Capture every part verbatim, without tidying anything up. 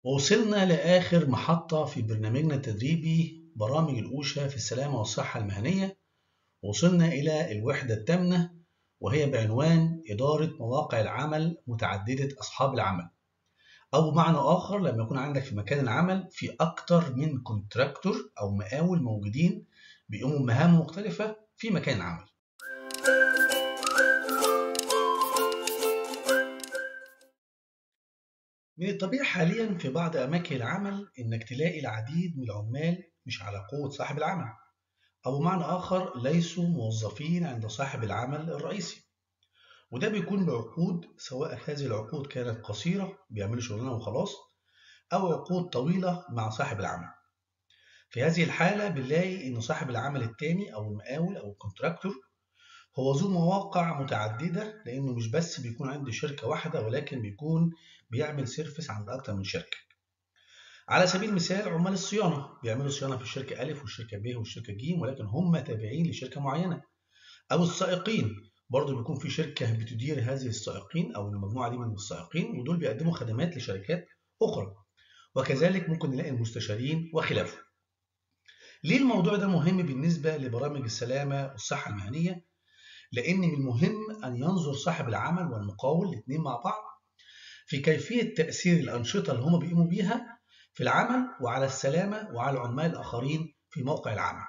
ووصلنا لآخر محطة في برنامجنا التدريبي برامج الأوشا في السلامة والصحة المهنية. وصلنا إلى الوحدة الثامنة وهي بعنوان إدارة مواقع العمل متعددة أصحاب العمل، أو بمعنى آخر لما يكون عندك في مكان العمل في أكتر من كونتراكتور أو مقاول موجودين بيقوموا بمهام مختلفة في مكان العمل. من الطبيعي حاليا في بعض أماكن العمل إنك تلاقي العديد من العمال مش على قوة صاحب العمل، أو بمعنى آخر ليسوا موظفين عند صاحب العمل الرئيسي، وده بيكون بعقود، سواء هذه العقود كانت قصيرة بيعملوا شغلانة وخلاص، أو عقود طويلة مع صاحب العمل. في هذه الحالة بنلاقي إن صاحب العمل التاني أو المقاول أو الكونتراكتور هو ذو مواقع متعددة، لأنه مش بس بيكون عنده شركة واحدة ولكن بيكون بيعمل سيرفيس عند أكتر من شركة. على سبيل المثال عمال الصيانة بيعملوا صيانة في الشركة أ والشركة ب والشركة ج، ولكن هم تابعين لشركة معينة. أو السائقين برضه بيكون في شركة بتدير هذه السائقين أو المجموعة دي من السائقين، ودول بيقدموا خدمات لشركات أخرى. وكذلك ممكن نلاقي المستشارين وخلافه. ليه الموضوع ده مهم بالنسبة لبرامج السلامة والصحة المهنية؟ لأن من المهم أن ينظر صاحب العمل والمقاول الاثنين مع بعض في كيفية تأثير الأنشطة اللي هم بيقوموا بيها في العمل وعلى السلامة وعلى العمال الآخرين في موقع العمل.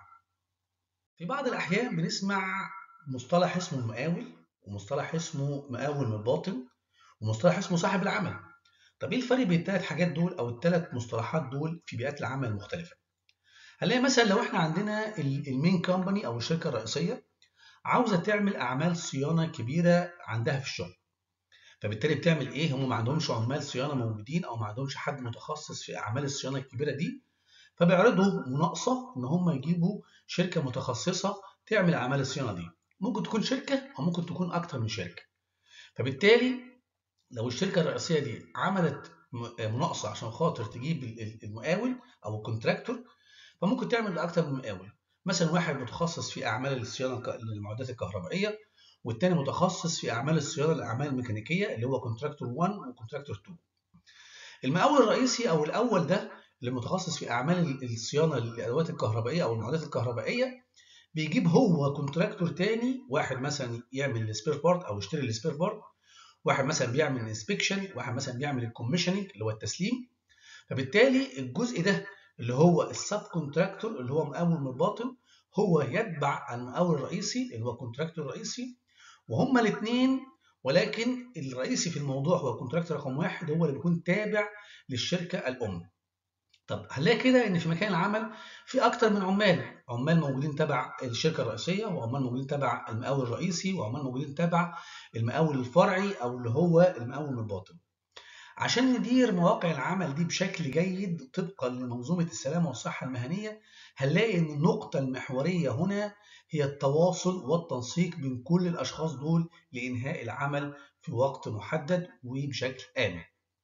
في بعض الأحيان بنسمع مصطلح اسمه المقاول، ومصطلح اسمه مقاول من الباطن، ومصطلح اسمه صاحب العمل. طب ايه الفرق بين الثلاث حاجات دول او الثلاث مصطلحات دول في بيئات العمل المختلفة؟ هنلاقي مثلا لو احنا عندنا المين كومباني او الشركة الرئيسية عاوزة تعمل اعمال صيانة كبيرة عندها في الشغل، فبالتالي بتعمل ايه؟ هم ما عندهمش عمال صيانة موجودين او ما عندهمش حد متخصص في اعمال الصيانة الكبيرة دي، فبيعرضوا مناقصة ان هم يجيبوا شركة متخصصة تعمل اعمال الصيانة دي. ممكن تكون شركة او ممكن تكون اكتر من شركة. فبالتالي لو الشركة الرئيسية دي عملت مناقصة عشان خاطر تجيب المقاول او الكونتراكتور، فممكن تعمل لأكتر من مقاول. مثلا واحد متخصص في اعمال الصيانة للمعدات الكهربائية، والتاني متخصص في اعمال الصيانة للاعمال الميكانيكية اللي هو كونتراكتور واحد وكونتراكتور اتنين. المقاول الرئيسي او الاول ده اللي متخصص في اعمال الصيانة للادوات الكهربائية او المعدات الكهربائية، بيجيب هو كونتراكتور تاني، واحد مثلا يعمل السبير بارت او يشتري السبير بارت، واحد مثلا بيعمل انسبكشن، واحد مثلا بيعمل الكوميشننج اللي هو التسليم. فبالتالي الجزء ده اللي هو السب كونتراكتور اللي هو مقاول من الباطن هو يتبع المقاول الرئيسي اللي هو الكونتراكتور الرئيسي، وهما الاثنين، ولكن الرئيسي في الموضوع هو الكونتراكتور رقم واحد، هو اللي بيكون تابع للشركه الام. طب هنلاقي كده ان في مكان العمل في اكتر من عمال، عمال موجودين تبع الشركه الرئيسيه، وعمال موجودين تبع المقاول الرئيسي، وعمال موجودين تبع المقاول الفرعي او اللي هو المقاول من الباطن. عشان ندير مواقع العمل دي بشكل جيد طبقا لمنظومه السلامه والصحه المهنيه، هنلاقي ان النقطه المحوريه هنا هي التواصل والتنسيق بين كل الاشخاص دول لانهاء العمل في وقت محدد وبشكل امن.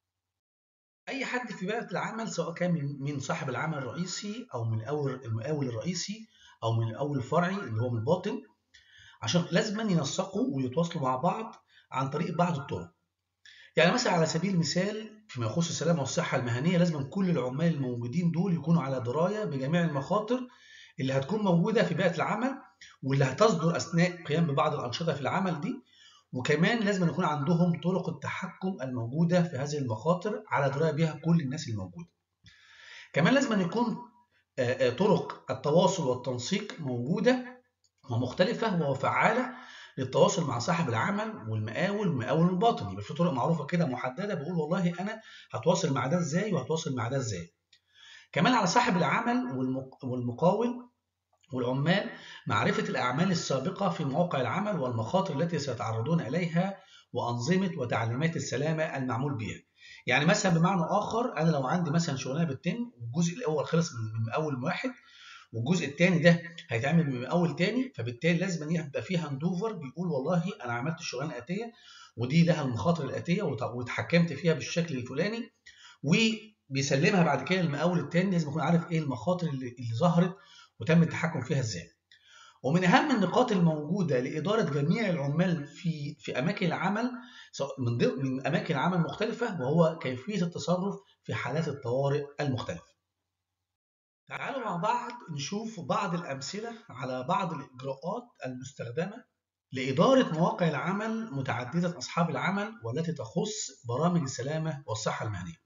اي حد في بيئه العمل سواء كان من من صاحب العمل الرئيسي او من المقاول الرئيسي او من المقاول الفرعي اللي هو من الباطن، عشان لازم ينسقوا ويتواصلوا مع بعض عن طريق بعض الطرق. يعني مثلا على سبيل المثال فيما يخص السلامه والصحه المهنيه، لازم كل العمال الموجودين دول يكونوا على درايه بجميع المخاطر اللي هتكون موجوده في بيئه العمل واللي هتصدر اثناء قيام ببعض الانشطه في العمل دي، وكمان لازم يكون عندهم طرق التحكم الموجودة في هذه المخاطر على دراية بها كل الناس الموجودة. كمان لازم يكون طرق التواصل والتنسيق موجودة ومختلفة وفعالة للتواصل مع صاحب العمل والمقاول والمقاول الباطن. يبقى في طرق معروفة كده محددة بقول والله أنا هتواصل مع ده إزاي وهتواصل مع ده إزاي. كمان على صاحب العمل والمقاول والعمال معرفة الأعمال السابقة في مواقع العمل والمخاطر التي سيتعرضون إليها وأنظمة وتعليمات السلامة المعمول بها. يعني مثلا بمعنى آخر، أنا لو عندي مثلا شغلانة بتتم والجزء الأول خلص من مقاول واحد والجزء الثاني ده هيتعمل من مقاول ثاني، فبالتالي لازم يبقى فيه هاندوفر بيقول والله أنا عملت الشغلانة الآتية ودي لها المخاطر الآتية واتحكمت فيها بالشكل الفلاني، وبيسلمها بعد كده للمقاول الثاني. لازم يكون عارف إيه المخاطر اللي, اللي ظهرت وتم التحكم فيها ازاي. ومن اهم النقاط الموجوده لاداره جميع العمال في في اماكن العمل من من اماكن عمل مختلفه وهو كيفيه التصرف في حالات الطوارئ المختلفة. تعالوا مع بعض نشوف بعض الأمثلة على بعض الإجراءات المستخدمة لإدارة مواقع العمل متعددة أصحاب العمل والتي تخص برامج السلامة والصحة المهنية.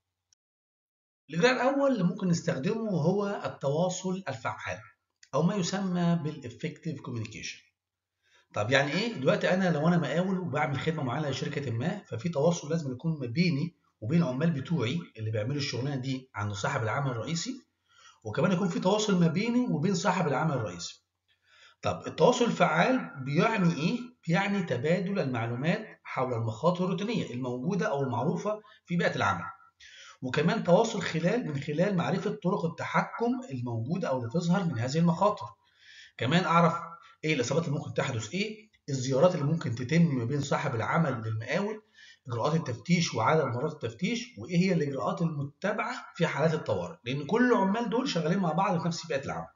الإجراء الأول اللي ممكن نستخدمه هو التواصل الفعال أو ما يسمى بالإفكتيف كوميونيكيشن. طب يعني إيه؟ دلوقتي أنا لو أنا مقاول وبعمل خدمة معينة لشركة ما، ففي تواصل لازم يكون ما بيني وبين العمال بتوعي اللي بيعملوا الشغلانة دي عند صاحب العمل الرئيسي، وكمان يكون في تواصل ما بيني وبين صاحب العمل الرئيسي. طب التواصل الفعال بيعني إيه؟ بيعني تبادل المعلومات حول المخاطر الروتينية الموجودة أو المعروفة في بيئة العمل، وكمان تواصل خلال من خلال معرفة طرق التحكم الموجودة أو اللي تظهر من هذه المخاطر. كمان أعرف إيه الإصابات اللي ممكن تحدث، إيه الزيارات اللي ممكن تتم ما بين صاحب العمل للمقاول، إجراءات التفتيش وعدد مرات التفتيش، وإيه هي الإجراءات المتبعة في حالات الطوارئ، لأن كل العمال دول شغالين مع بعض في نفس بيئة العمل.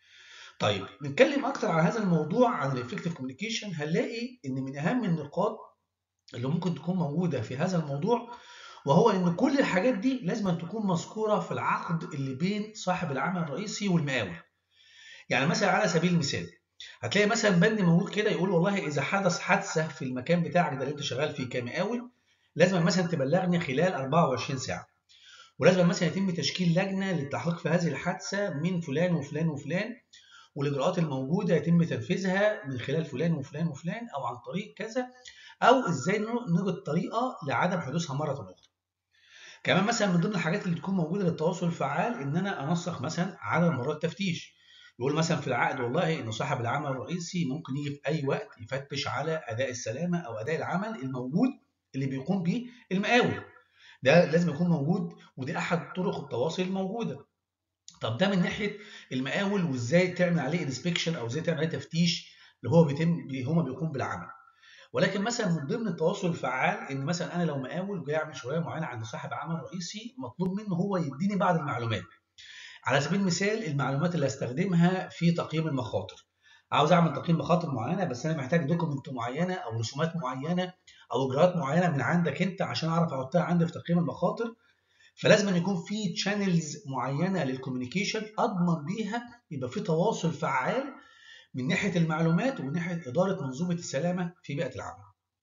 طيب نتكلم أكتر عن هذا الموضوع عن الإفكتيف كوميونيكيشن، هنلاقي إن من أهم النقاط اللي ممكن تكون موجودة في هذا الموضوع وهو إن كل الحاجات دي لازم أن تكون مذكورة في العقد اللي بين صاحب العمل الرئيسي والمقاول. يعني مثلا على سبيل المثال هتلاقي مثلا بند موجود كده يقول والله إذا حدث حادثة في المكان بتاعك ده اللي أنت شغال فيه كمقاول، لازم مثلا تبلغني خلال أربعة وعشرين ساعة، ولازم مثلا يتم تشكيل لجنة للتحقيق في هذه الحادثة من فلان وفلان وفلان، والإجراءات الموجودة يتم تنفيذها من خلال فلان وفلان وفلان أو عن طريق كذا، أو إزاي نوجد طريقة لعدم حدوثها مرة أخرى. كمان مثلا من ضمن الحاجات اللي تكون موجوده للتواصل الفعال ان انا انسق مثلا عدد مرات تفتيش. يقول مثلا في العقد والله ان صاحب العمل الرئيسي ممكن يجي في اي وقت يفتش على اداء السلامه او اداء العمل الموجود اللي بيقوم به المقاول. ده لازم يكون موجود، ودي احد طرق التواصل الموجوده. طب ده من ناحيه المقاول وازاي تعمل عليه انسبكشن او ازاي تعمل عليه تفتيش اللي هو بيتم هما بيقوم بالعمل. ولكن مثلا من ضمن التواصل الفعال ان مثلا انا لو مقاول وجاي اعمل شغلانه معينه عند صاحب عمل رئيسي، مطلوب منه هو يديني بعض المعلومات. على سبيل المثال المعلومات اللي هستخدمها في تقييم المخاطر. عاوز اعمل تقييم مخاطر معينه بس انا محتاج دوكيمنت معينه او رسومات معينه او اجراءات معينه من عندك انت عشان اعرف احطها عندي في تقييم المخاطر. فلازم يكون في تشانلز معينه للكوميونيكيشن اضمن بيها يبقى في تواصل فعال من ناحيه المعلومات ومن ناحيه اداره منظومه السلامه في بيئه العمل.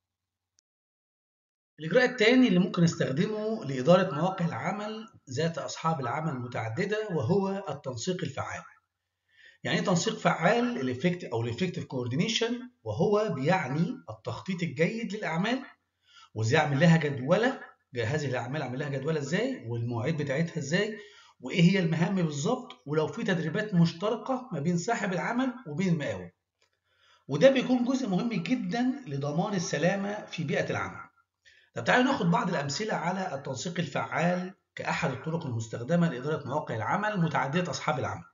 الإجراء الثاني اللي ممكن نستخدمه لإدارة مواقع العمل ذات أصحاب العمل المتعددة وهو التنسيق الفعال. يعني إيه تنسيق فعال؟ الإفكت أو الإفكتيف كوردينيشن، وهو بيعني التخطيط الجيد للأعمال وإزاي أعمل لها جدولة، هذه الأعمال أعمل لها جدولة إزاي والمواعيد بتاعتها إزاي وإيه هي المهام بالظبط، ولو في تدريبات مشتركة ما بين صاحب العمل وبين المقاول. وده بيكون جزء مهم جدا لضمان السلامة في بيئة العمل. طب تعالوا ناخد بعض الأمثلة على التنسيق الفعال كأحد الطرق المستخدمة لإدارة مواقع العمل متعددة أصحاب العمل.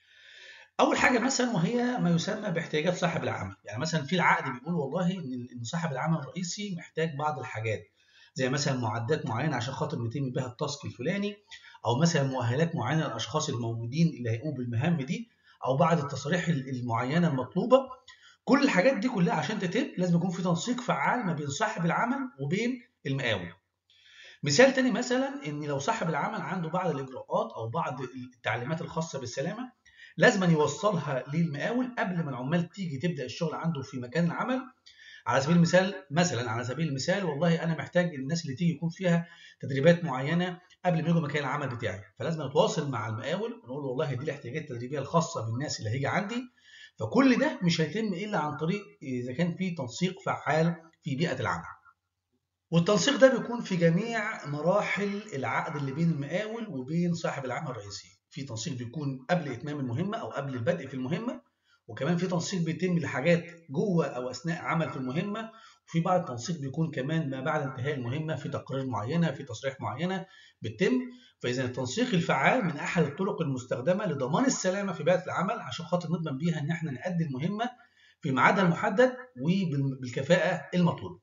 أول حاجة مثلا وهي ما يسمى باحتياجات صاحب العمل. يعني مثلا في العقد بيقول والله إن صاحب العمل الرئيسي محتاج بعض الحاجات زي مثلا معدات معينة عشان خاطر يتم بها التاسك الفلاني، أو مثلا مؤهلات معينة للأشخاص الموجودين اللي هيقوموا بالمهام دي، أو بعض التصاريح المعينة المطلوبة. كل الحاجات دي كلها عشان تتم لازم يكون في تنسيق فعال ما بين صاحب العمل وبين المقاول. مثال تاني مثلا ان لو صاحب العمل عنده بعض الاجراءات او بعض التعليمات الخاصه بالسلامه لازم يوصلها للمقاول قبل ما العمال تيجي تبدا الشغل عنده في مكان العمل. على سبيل المثال مثلا على سبيل المثال والله انا محتاج الناس اللي تيجي يكون فيها تدريبات معينه قبل ما يجوا مكان العمل بتاعي، فلازم نتواصل مع المقاول ونقول له والله دي الاحتياجات التدريبيه الخاصه بالناس اللي هيجي عندي. فكل ده مش هيتم الا عن طريق اذا كان في تنسيق فعال في بيئه العمل. والتنسيق ده بيكون في جميع مراحل العقد اللي بين المقاول وبين صاحب العمل الرئيسي. في تنسيق بيكون قبل إتمام المهمة أو قبل البدء في المهمة، وكمان في تنسيق بيتم لحاجات جوه أو أثناء عمل في المهمة، وفي بعض التنسيق بيكون كمان ما بعد انتهاء المهمة في تقارير معينة في تصريح معينة بتتم. فإذا التنسيق الفعال من أحد الطرق المستخدمة لضمان السلامة في بيئة العمل عشان خاطر نضمن بيها إن احنا نأدي المهمة في ميعادها المحدد وبالكفاءة المطلوبة.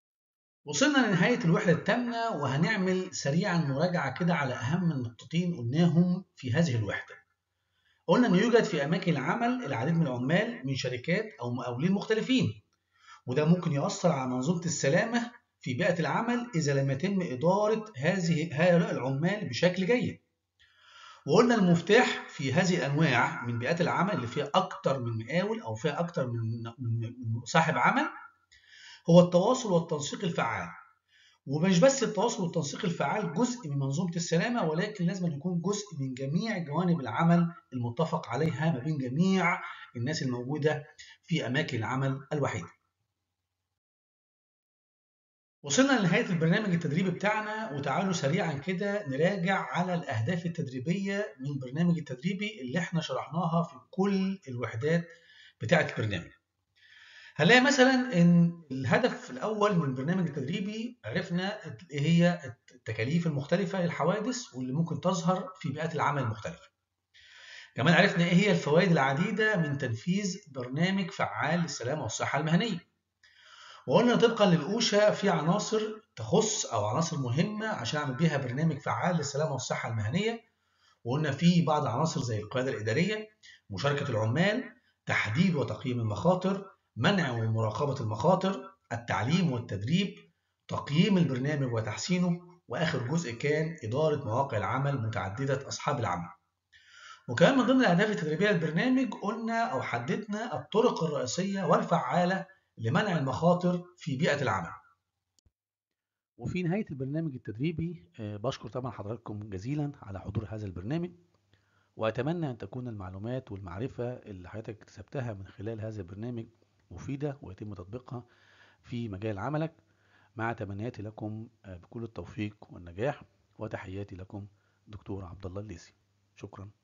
وصلنا لنهاية الوحدة الثامنة وهنعمل سريعا مراجعة كده على أهم النقطتين قلناهم في هذه الوحدة. قلنا إنه يوجد في أماكن العمل العديد من العمال من شركات أو مقاولين مختلفين، وده ممكن يؤثر على منظومة السلامة في بيئة العمل إذا لم يتم إدارة هذه هؤلاء العمال بشكل جيد. وقلنا المفتاح في هذه الأنواع من بيئات العمل اللي فيها أكتر من مقاول أو فيها أكتر من من صاحب عمل هو التواصل والتنسيق الفعال. ومش بس التواصل والتنسيق الفعال جزء من منظومة السلامة، ولكن لازم أن يكون جزء من جميع جوانب العمل المتفق عليها ما بين جميع الناس الموجودة في أماكن العمل الوحيدة. وصلنا لنهاية البرنامج التدريبي بتاعنا، وتعالوا سريعا كده نراجع على الأهداف التدريبية من البرنامج التدريبي اللي احنا شرحناها في كل الوحدات بتاعة البرنامج. هنلاقي مثلا ان الهدف الاول من البرنامج التدريبي عرفنا ايه هي التكاليف المختلفه للحوادث واللي ممكن تظهر في بيئات العمل المختلفه. كمان عرفنا ايه هي الفوائد العديده من تنفيذ برنامج فعال للسلامه والصحه المهنيه. وقلنا طبقا للأوشا في عناصر تخص او عناصر مهمه عشان اعمل بيها برنامج فعال للسلامه والصحه المهنيه. وقلنا في بعض العناصر زي القياده الاداريه، مشاركه العمال، تحديد وتقييم المخاطر، منع ومراقبة المخاطر، التعليم والتدريب، تقييم البرنامج وتحسينه، وآخر جزء كان إدارة مواقع العمل متعددة أصحاب العمل. وكمان من ضمن الأهداف التدريبية للبرنامج قلنا أو حددنا الطرق الرئيسية والفعالة لمنع المخاطر في بيئة العمل. وفي نهاية البرنامج التدريبي بشكر طبعا حضراتكم جزيلا على حضور هذا البرنامج، وأتمنى أن تكون المعلومات والمعرفة اللي حضرتك اكتسبتها من خلال هذا البرنامج مفيدة ويتم تطبيقها في مجال عملك. مع تمنياتي لكم بكل التوفيق والنجاح، وتحياتي لكم دكتور عبد الله الليثي. شكرا.